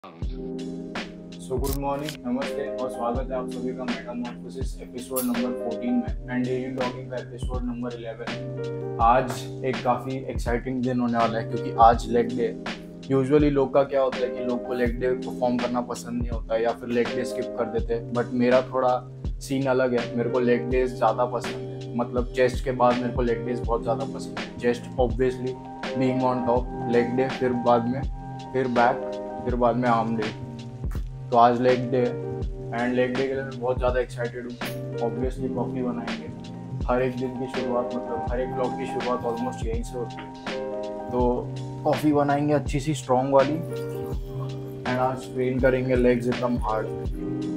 So good morning, नमस्ते और स्वागत है आप सभी का मेटामॉर्फोसिस एपिसोड नंबर 14 में एंड डेली ब्लॉगिंग का एपिसोड नंबर 11। आज एक काफ़ी एक्साइटिंग दिन होने वाला है क्योंकि आज लेग डे। यूजुअली लोग का क्या होता है कि लोग को लेग डे परफॉर्म करना पसंद नहीं होता या फिर लेग डे स्किप कर देते हैं, बट मेरा थोड़ा सीन अलग है। मेरे को लेग डेज ज़्यादा पसंद है, मतलब चेस्ट के बाद मेरे को लेग डेज बहुत ज़्यादा पसंद है। Chest obviously being on top, leg day, फिर बाद में फिर बैक, फिर बाद में आर्म डे। तो आज लेग डे है एंड लेग डे के लिए मैं बहुत ज़्यादा एक्साइटेड हूँ। ऑब्वियसली कॉफ़ी बनाएंगे। हर एक दिन की शुरुआत, मतलब हर एक ब्लॉग की शुरुआत ऑलमोस्ट यहीं से होती है। तो कॉफ़ी बनाएंगे अच्छी सी स्ट्रॉन्ग वाली एंड आज ट्रेन करेंगे लेग्स एकदम हार्ड।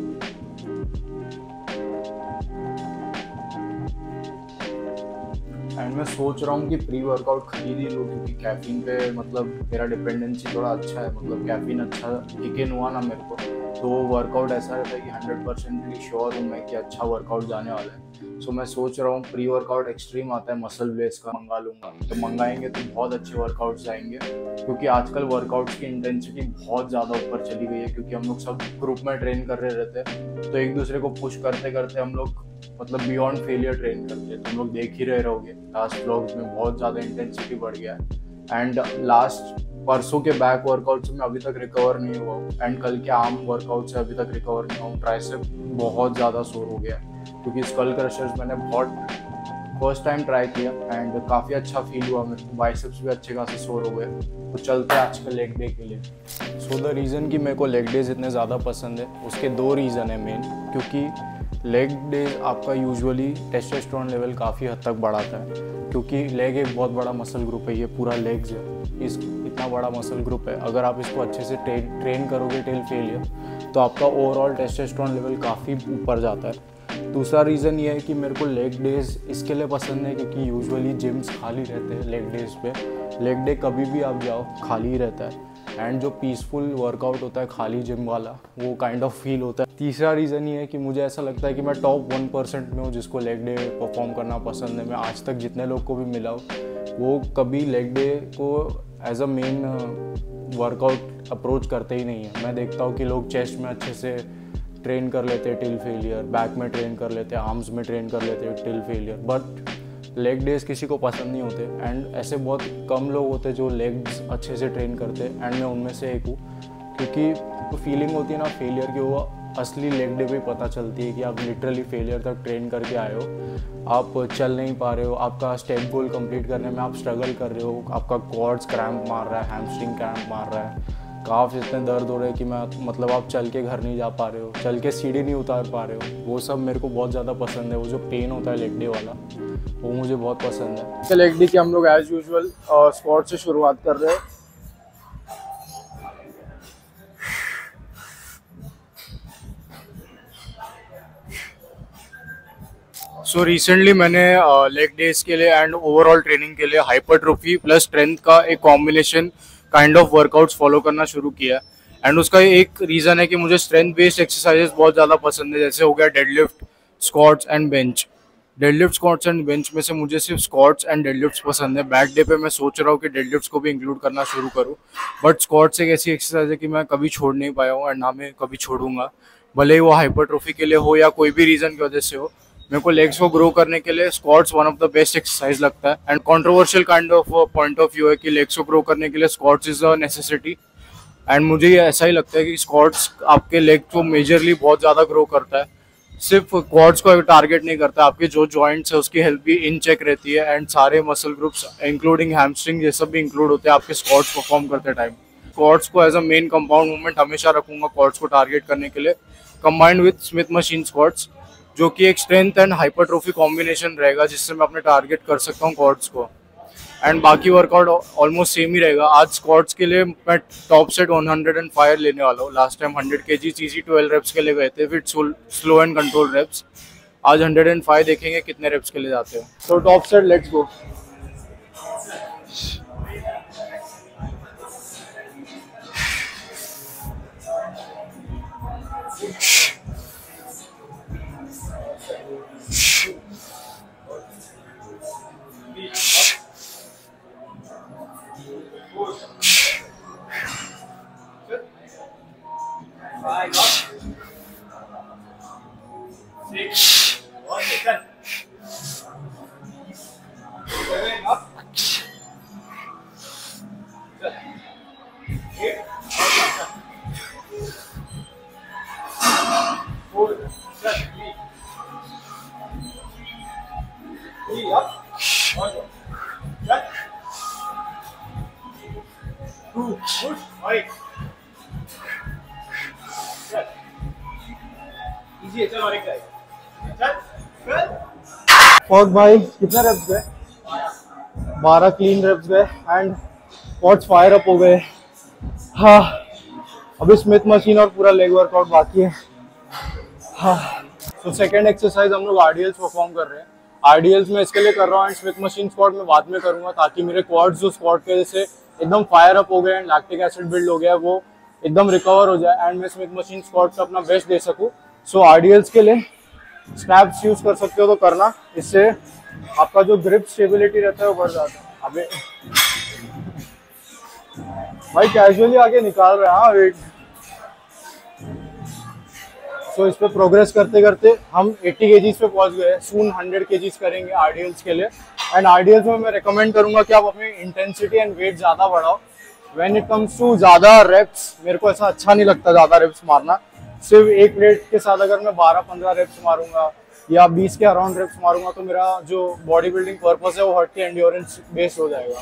एंड मैं सोच रहा हूँ कि प्री वर्कआउट खरीद ही लूँ क्योंकि कैफीन पे मतलब मेरा डिपेंडेंसी थोड़ा अच्छा है। मतलब कैफीन अच्छा किक इन हुआ ना मेरे को, तो वर्कआउट ऐसा रहता है कि 100% श्योर हूँ मैं कि अच्छा वर्कआउट जाने वाला है। सो मैं सोच रहा हूँ प्री वर्कआउट एक्सट्रीम आता है मसल ब्लेस का, मंगा लूँगा। तो मंगाएंगे तो बहुत अच्छे वर्कआउट्स आएंगे क्योंकि आजकल वर्कआउट्स की इंटेंसिटी बहुत ज़्यादा ऊपर चली गई है क्योंकि हम लोग सब ग्रुप में ट्रेन कर रहे रहते हैं। तो एक दूसरे को पुश करते करते हम लोग मतलब बियॉन्ड फेलियर ट्रेन करते हैं। तुम लोग देख ही रहे रहोगे लास्ट व्लॉग्स में बहुत ज़्यादा इंटेंसिटी बढ़ गया है। एंड लास्ट परसों के बैक वर्कआउट से मैं अभी तक रिकवर नहीं हुआ हूँ एंड कल के आर्म वर्कआउट से अभी तक रिकवर नहीं हुआ हूँ। ट्राइसेप बहुत ज़्यादा सोर हो गया क्योंकि स्कल क्रशर्स मैंने बहुत फर्स्ट टाइम ट्राई किया एंड काफ़ी अच्छा फील हुआ मेरे को। बाइसेप्स भी अच्छे खासे सोर हो गए। तो चलते हैं आज के लेग डे के लिए। सो द रीज़न कि मेरे को लेग डेज इतने ज़्यादा पसंद है उसके दो रीज़न है मेन। क्योंकि लेग डे आपका यूजुअली टेस्टोस्टेरोन लेवल काफ़ी हद तक बढ़ाता है क्योंकि लेग एक बहुत बड़ा मसल ग्रुप है। ये पूरा लेग्स है, इस इतना बड़ा मसल ग्रुप है। अगर आप इसको अच्छे से ट्रेन करोगे टिल फेलियर तो आपका ओवरऑल टेस्टोस्टेरोन लेवल काफ़ी ऊपर जाता है। दूसरा रीज़न ये है कि मेरे को लेग डेज इसके लिए पसंद है क्योंकि यूजुअली जिम्स खाली रहते हैं लेग डेज पे। लेग डे कभी भी आप जाओ खाली ही रहता है एंड जो पीसफुल वर्कआउट होता है खाली जिम वाला वो काइंड ऑफ फील होता है। तीसरा रीज़न ये है कि मुझे ऐसा लगता है कि मैं टॉप 1% में हूँ जिसको लेग डे परफॉर्म करना पसंद है। मैं आज तक जितने लोग को भी मिला हूँ वो कभी लेग डे को as a main workout approach करते ही नहीं है। मैं देखता हूँ कि लोग चेस्ट में अच्छे से ट्रेन कर लेते हैं टिल फेलियर, बैक में ट्रेन कर लेते हैं, आर्म्स में ट्रेन कर लेते हैं till failure, but leg days किसी को पसंद नहीं होते एंड ऐसे बहुत कम लोग होते हैं जो लेग्स अच्छे से ट्रेन करते हैं एंड मैं उनमें से एक हूँ। क्योंकि वो फीलिंग होती है ना फेलियर की, वो असली लेग डे पे पता चलती है कि आप लिटरली फेलियर तक ट्रेन करके आए हो, आप चल नहीं पा रहे हो, आपका स्टेप गोल कंप्लीट करने में आप स्ट्रगल कर रहे हो, आपका क्वाड्स क्रैम्प मार रहा है, हैमस्ट्रिंग क्रैम्प मार रहा है, काफ इतने दर्द हो रहे हैं कि मैं मतलब आप चल के घर नहीं जा पा रहे हो, चल के सीढ़ी नहीं उतार पा रहे हो। वो सब मेरे को बहुत ज़्यादा पसंद है। वो जो पेन होता है लेग डे वाला वो मुझे बहुत पसंद है। तो लेग डे की हम लोग एज यूजुअल स्क्वाट से शुरुआत कर रहे हैं। सो रिसेंटली मैंने लेग डेज के लिए एंड ओवरऑल ट्रेनिंग के लिए हाइपरट्रोफी प्लस स्ट्रेंथ का एक combination kind of workouts follow करना शुरू किया है। एंड उसका एक रीज़न है कि मुझे स्ट्रेंथ बेस्ड एक्सरसाइजेस बहुत ज़्यादा पसंद है। जैसे हो गया deadlift, squats and bench. Deadlift, squats and bench में से मुझे सिर्फ स्क्वाट्स एंड डेडलिफ्ट्स पसंद है। बैक डे पे मैं सोच रहा हूँ कि डेडलिफ्ट्स को भी इंक्लूड करना शुरू करूँ, बट स्क्वाट्स एक ऐसी एक्सरसाइज है कि मैं कभी छोड़ नहीं पाया हूँ एंड ना मैं कभी छोड़ूंगा, भले ही वो हाइपरट्रोफी के लिए हो या कोई भी रीज़न की वजह से हो। मेरे को लेग्स को ग्रो करने के लिए squats one of the best exercise लगता है and controversial kind of point of view है कि लेग्स को ग्रो करने के लिए squats is a necessity. And मुझे ये ऐसा ही लगता है कि स्क्वाट्स आपके लेग को मेजरली बहुत ज़्यादा ग्रो करता है, सिर्फ क्वाड्स को टारगेट नहीं करता। आपके जो जॉइंट्स है उसकी हेल्थ भी इन चेक रहती है एंड सारे मसल ग्रुप्स इंक्लूडिंग हैमस्ट्रिंग ये सब भी इंक्लूड होते हैं आपके स्क्वाट्स परफॉर्म करते टाइम। क्वाड्स को as a main compound movement हमेशा रखूंगा क्वाड्स को टारगेट करने के लिए, combined with Smith machine squats, जो कि एक स्ट्रेंथ एंड हाइपरट्रोफी कॉम्बिनेशन रहेगा जिससे मैं अपने टारगेट कर सकता हूँ क्वाड्स को। एंड बाकी वर्कआउट ऑलमोस्ट सेम ही रहेगा। आज स्क्वाट्स के लिए मैं टॉप सेट 105 लेने वाला हूँ। Last time 100 kg easy 12 reps के लिए गए थे with slow and control reps. आज 105 देखेंगे कितने रेप्स के लिए जाते हैं। तो top set let's go. 5 up, 6, 1 second, 7 up, 8, 4, 3 up, 1, 2, push, 5, easy है, चल और एक जाए, चल, फर्क भाई कितने रेप्स गए? 12 क्लीन रेप्स गए एंड क्वाड्स फायर अप हो गए। हाँ, अभी स्मिथ मशीन और पूरा लेग वर्कआउट बाकी है। हाँ, तो सेकेंड एक्सरसाइज हम लोग आरडीएल्स परफॉर्म कर रहे हैं। आरडीएल्स में इसके लिए कर रहा हूँ एंड स्मिथ मशीन स्क्वाट में बाद में करूंगा, ताकि मेरे क्वाड्स जो स्क्वाट के जैसे एकदम फायर अप हो गए एंड लैक्टिक एसिड बिल्ड हो गया वो एकदम रिकवर हो जाए एंड मैं स्मिथ मशीन स्क्वाट का अपना बेस्ट दे सकूँ। सो आरडीएल्स के लिए स्नैप्स यूज कर सकते हो तो करना, इससे आपका जो ग्रिप स्टेबिलिटी रहता है वो बढ़ जाता है। अबे भाई कैजुअली आगे निकाल रहा है। हाँ वेट। सो इस पे प्रोग्रेस करते करते हम 80 केजीज पे पहुंच गए। सून 100 केजीज करेंगे आरडीएल्स के लिए एंड आरडीएल्स में मैं रेकमेंड करूंगा कि आप अपनी इंटेंसिटी एंड वेट ज़्यादा बढ़ाओ। व्हेन इट कम्स टू ज़्यादा रेप्स, मेरे को ऐसा अच्छा नहीं लगता ज़्यादा रेप्स मारना। सिर्फ एक प्लेट के साथ अगर मैं 12-15 रेप्स मारूंगा या 20 के अराउंड रेप्स मारूंगा तो मेरा जो बॉडी बिल्डिंग पर्पस है वो हट के एंड्योरेंस बेस्ड हो जाएगा।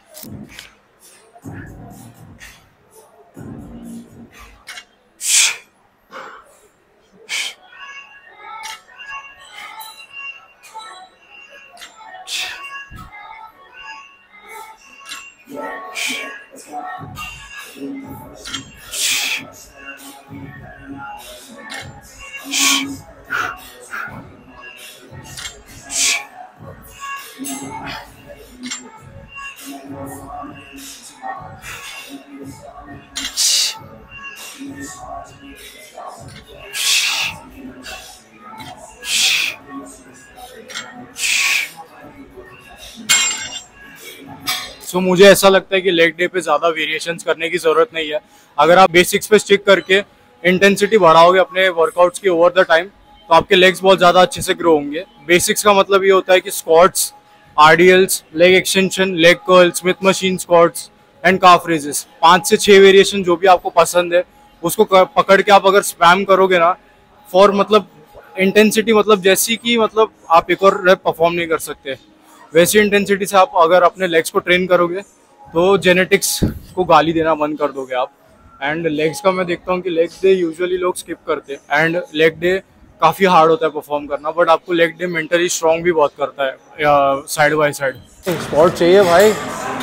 सो मुझे ऐसा लगता है कि लेग डे पे ज़्यादा वेरिएशंस करने की ज़रूरत नहीं है। अगर आप बेसिक्स पे स्टिक करके इंटेंसिटी बढ़ाओगे अपने वर्कआउट्स की ओवर द टाइम तो आपके लेग्स बहुत ज़्यादा अच्छे से ग्रो होंगे। बेसिक्स का मतलब ये होता है कि squats, RDLs, leg extension, leg curl, Smith machine squats and calf raises, 5 से 6 वेरिएशन जो भी आपको पसंद है उसको पकड़ के आप अगर स्पैम करोगे ना फॉर मतलब इंटेंसिटी, मतलब जैसी कि मतलब आप एक और रेप परफॉर्म नहीं कर सकते, वैसी इंटेंसिटी से आप अगर अपने लेग्स को ट्रेन करोगे तो जेनेटिक्स को गाली देना बंद कर दोगे आप। एंड लेग्स का मैं देखता हूँ कि लेग डे यूजुअली लोग स्किप करते हैं एंड लेग डे काफ़ी हार्ड होता है परफॉर्म करना, बट आपको लेग डे मेंटली स्ट्रॉन्ग भी बहुत करता है साइड बाय साइड। स्पॉट चाहिए भाई।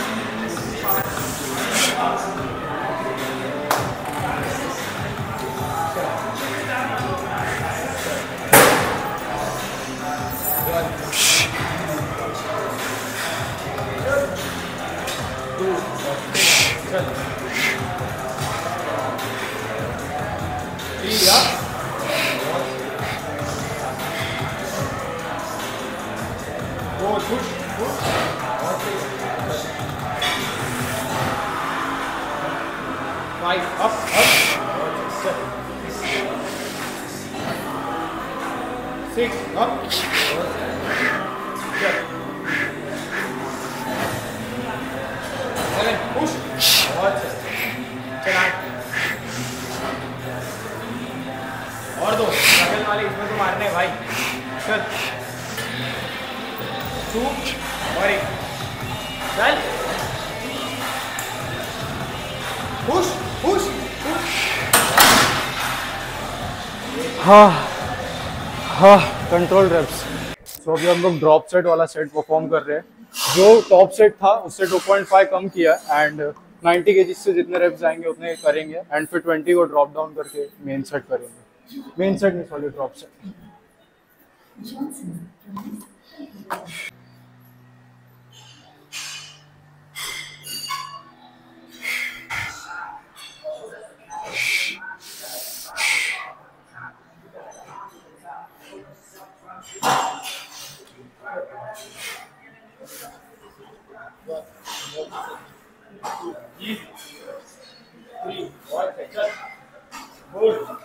Up, 6 up, 7 push, और दो बगल वाले इसमें तो मारने हैं भाई। चल 2 और 1, चल पुश पुश पुश। हाँ हाँ, कंट्रोल रेप्स। सो अभी हम लोग ड्रॉप सेट वाला सेट परफॉर्म कर रहे हैं। जो टॉप सेट था उससे 2.5 कम किया एंड 90 केजी से जितने रेप्स आएंगे उतने करेंगे एंड फिर 20 को ड्रॉप डाउन करके मेन सेट करेंगे। मेन सेट नहीं, sorry drop set. Easy. 3, 1, 4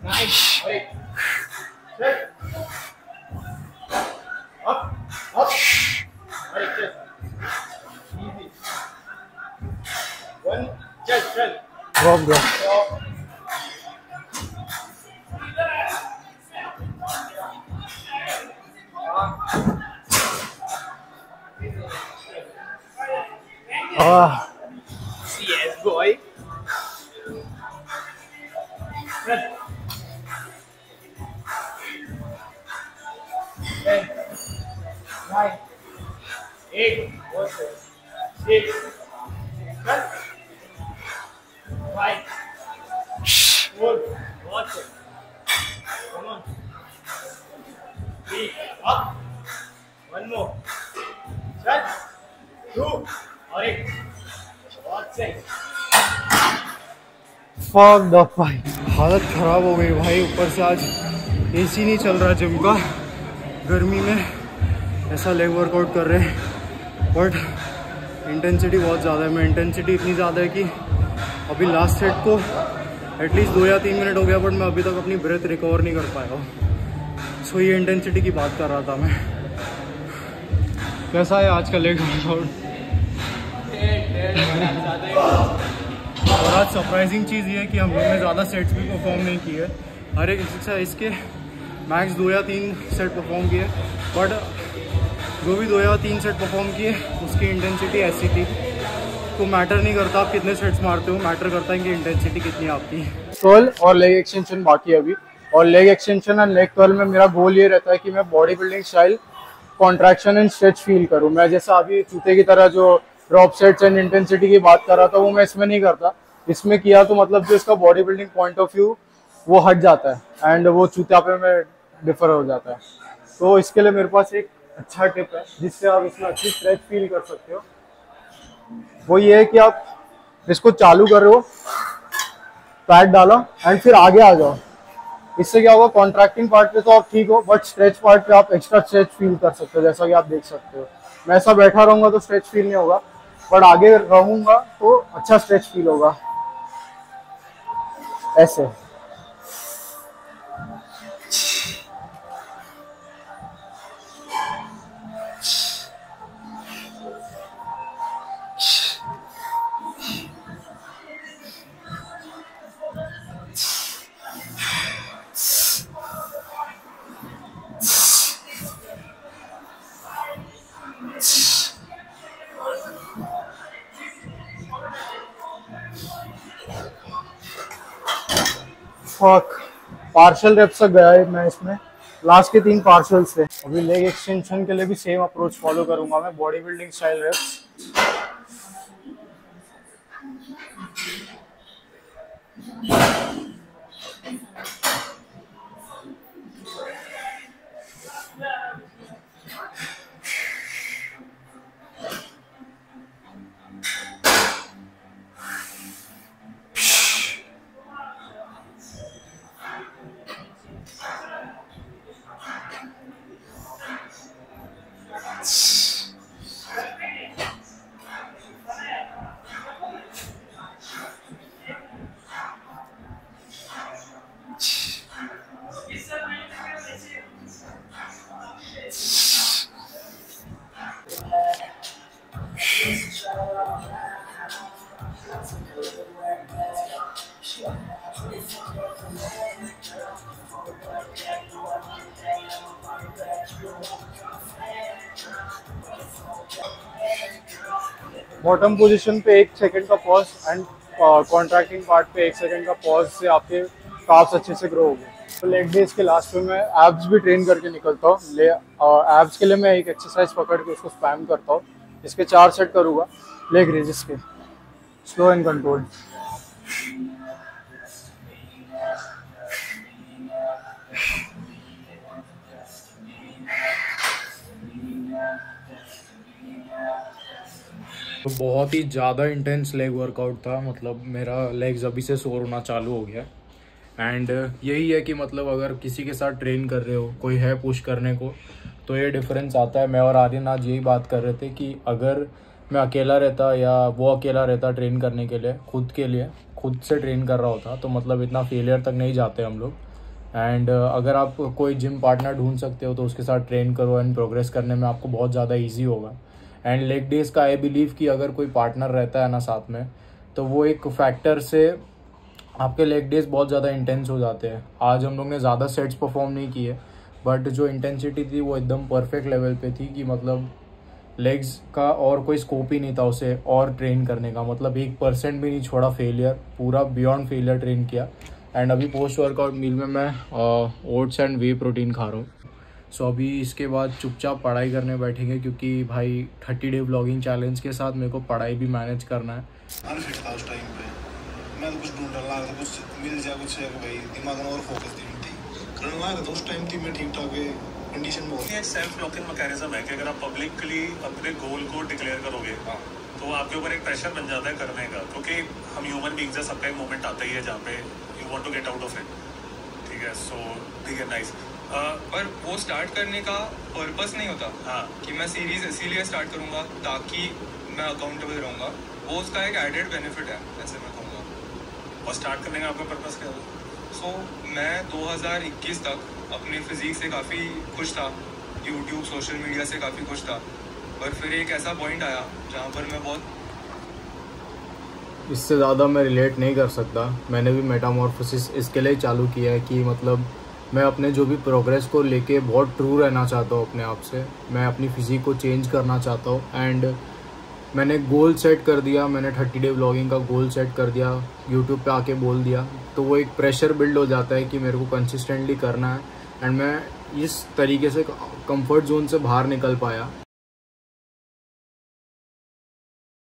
Nice. Wait. Good. Up. Up. Right. Good. Easy. One. Good. Drop गया। Yes, boy. Good. 10, 9, 8, 6, 5, 4, watch it. Come on. 3, up. One more. Shut. 2, और एक. Watch it. Fuck the भाई, हालत ख़राब हो गई भाई। ऊपर से आज एसी नहीं चल रहा जिम का, गर्मी में ऐसा लेग वर्कआउट कर रहे हैं, बट इंटेंसिटी बहुत ज़्यादा है। मैं इंटेंसिटी इतनी ज़्यादा है कि अभी लास्ट सेट को एटलीस्ट 2 या 3 मिनट हो गया, बट मैं अभी तक अपनी ब्रेथ रिकवर नहीं कर पाया हूँ। सो ये इंटेंसिटी की बात कर रहा था मैं। कैसा है आज का लेग वर्कआउट? और आज सरप्राइजिंग चीज़ ये है कि हम लोग ने ज़्यादा सेट्स भी परफॉर्म नहीं किए। हर एक एक्सरसाइज के मैक्स 2 या 3 सेट परफॉर्म किए, बट जो भी 2 या 3 सेट परफॉर्म किए उसकी इंटेंसिटी ऐसी थी। तो मैटर नहीं करता आप कितने सेट्स मारते हो, मैटर करता है कि इंटेंसिटी कितनी आपकी। कर्ल और लेग एक्सटेंशन बाकी है अभी, और लेग एक्सटेंशन और लेग कर्ल में मेरा गोल ये रहता है कि मैं body building style contraction and stretch feel करूँ। मैं जैसा अभी चूते की तरह जो ड्रॉप सेट्स एंड इंटेंसिटी की बात कर रहा था वो मैं इसमें नहीं करता। इसमें किया तो मतलब जो इसका body building point of view वो हट जाता है एंड वो चूतियापे में डिफर हो जाता है। तो इसके लिए मेरे पास एक अच्छा टिप है जिससे आप इसमें अच्छी स्ट्रेच फील कर सकते हो। वो ये है कि आप इसको चालू कर रहे हो, पैड डालो एंड फिर आगे आ जाओ। इससे क्या होगा, कॉन्ट्रैक्टिंग पार्ट पे तो आप ठीक हो, बट स्ट्रेच पार्ट पे आप एक्स्ट्रा स्ट्रेच फील कर सकते हो। जैसा कि आप देख सकते हो, मैं ऐसा बैठा रहूंगा तो स्ट्रेच फील नहीं होगा, बट आगे रहूंगा तो अच्छा स्ट्रेच फील होगा। ऐसे पार्शियल रेप्स तक गया है मैं इसमें, लास्ट के 3 पार्शियल्स थे। अभी लेग एक्सटेंशन के लिए भी सेम अप्रोच फॉलो करूंगा मैं, body building style reps. Bottom position पे 1 सेकंड का पॉज एंड कॉन्ट्रैक्टिंग पार्ट पे 1 सेकंड का पॉज से आपके काफ्स अच्छे से ग्रो हो गए। तो लेग डेज के लास्ट में मैं एब्स भी ट्रेन करके निकलता हूँ। एब्स के लिए मैं एक एक्सरसाइज पकड़ के उसको स्पैम करता हूँ। इसके 4 सेट करूँगा लेग रेजेस के, स्लो एंड कंट्रोल्ड। तो बहुत ही ज़्यादा इंटेंस लेग वर्कआउट था, मतलब मेरा लेग्स अभी से सोर होना चालू हो गया। एंड यही है कि मतलब अगर किसी के साथ ट्रेन कर रहे हो, कोई है पुश करने को, तो ये डिफरेंस आता है। मैं और आर्यन आज यही बात कर रहे थे कि अगर मैं अकेला रहता या वो अकेला रहता ट्रेन करने के लिए, खुद के लिए खुद से ट्रेन कर रहा होता, तो मतलब इतना फेलियर तक नहीं जाते हम लोग। एंड अगर आप कोई जिम पार्टनर ढूंढ सकते हो तो उसके साथ ट्रेन करो एंड प्रोग्रेस करने में आपको बहुत ज़्यादा ईजी होगा। एंड लेग डेज का आई बिलीव कि अगर कोई पार्टनर रहता है ना साथ में, तो वो एक फैक्टर से आपके लेग डेज बहुत ज़्यादा इंटेंस हो जाते हैं। आज हम लोग ने ज़्यादा सेट्स परफॉर्म नहीं किए, बट जो इंटेंसिटी थी वो एकदम परफेक्ट लेवल पे थी कि मतलब लेग्स का और कोई स्कोप ही नहीं था उसे और ट्रेन करने का। मतलब 1% भी नहीं छोड़ा फेलियर, पूरा बियॉन्ड फेलियर ट्रेन किया। एंड अभी पोस्ट वर्कआउट मील में मैं ओट्स एंड वे प्रोटीन खा रहा हूँ। सो अभी इसके बाद चुपचाप पढ़ाई करने बैठेंगे, क्योंकि भाई 30 डे व्लॉगिंग चैलेंज के साथ मेरे को पढ़ाई भी मैनेज करना है। अनफिट था उस टाइम पे, मैं तो कुछ ढूंढ रहा था, कुछ मिल जाए कुछ है भाई, दिमाग में और फोकस दी थी करने लगा था। उस टाइम थी मैं ठीक ठाक कंडीशन में। ये सेल्फ लॉकिंग मैकेनिज्म है कि अगर आप पब्लिकली अपने गोल को डिक्लेयर करोगे तो आपके ऊपर एक प्रेशर बन जाता है करने का, क्योंकि हम ह्यूमन बीइंग्स हैं, सबका एक मोमेंट आता ही है जहाँ पे you want to get out of it. ठीक है, सो ठीक है, नाइस। पर वो स्टार्ट करने का पर्पस नहीं होता। हाँ, कि मैं सीरीज इसीलिए स्टार्ट करूंगा ताकि मैं अकाउंटेबल रहूंगा, वो उसका एक एडेड बेनिफिट है, ऐसे मैं कहूँगा। और स्टार्ट करने का आपका पर्पस क्या है? सो मैं 2021 तक अपने फिजिक से काफ़ी खुश था, यूट्यूब सोशल मीडिया से काफ़ी खुश था, पर फिर एक ऐसा पॉइंट आया जहाँ पर मैं बहुत, इससे ज़्यादा मैं रिलेट नहीं कर सकता। मैंने भी मेटामॉर्फोसिस इसके लिए चालू किया है कि मतलब मैं अपने जो भी प्रोग्रेस को लेके बहुत ट्रू रहना चाहता हूँ अपने आप से। मैं अपनी फिजिक को चेंज करना चाहता हूँ एंड मैंने गोल सेट कर दिया। मैंने 30 डे व्लॉगिंग का गोल सेट कर दिया, यूट्यूब पे आके बोल दिया, तो वो एक प्रेशर बिल्ड हो जाता है कि मेरे को कंसिस्टेंटली करना है। एंड मैं इस तरीके से कंफर्ट जोन से बाहर निकल पाया।